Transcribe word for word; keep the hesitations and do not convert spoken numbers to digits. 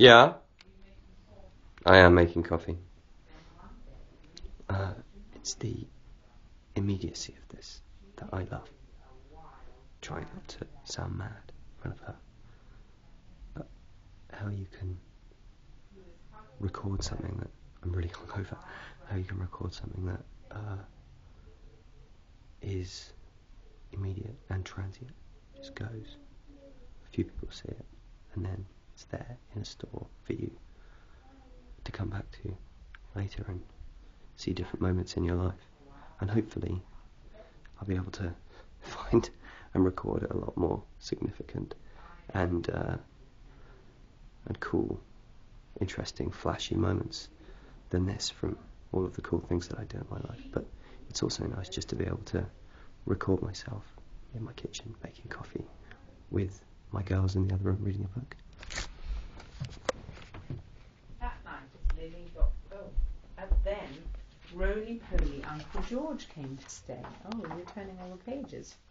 Yeah, I am making coffee. Uh, it's the immediacy of this that I love. Trying not to sound mad in front of her. But how you can record something that I'm really hungover. How you can record something that uh, is immediate and transient. Just goes. A few people see it, and then it's there in a store for you to come back to later and see different moments in your life. And hopefully I'll be able to find and record a lot more significant and uh, and cool, interesting, flashy moments than this from all of the cool things that I do in my life. But it's also nice just to be able to record myself in my kitchen making coffee with my girls in the other room reading a book. That night as Lily got oh, and then roly-poly Uncle George came to stay. Oh, you're turning all the pages.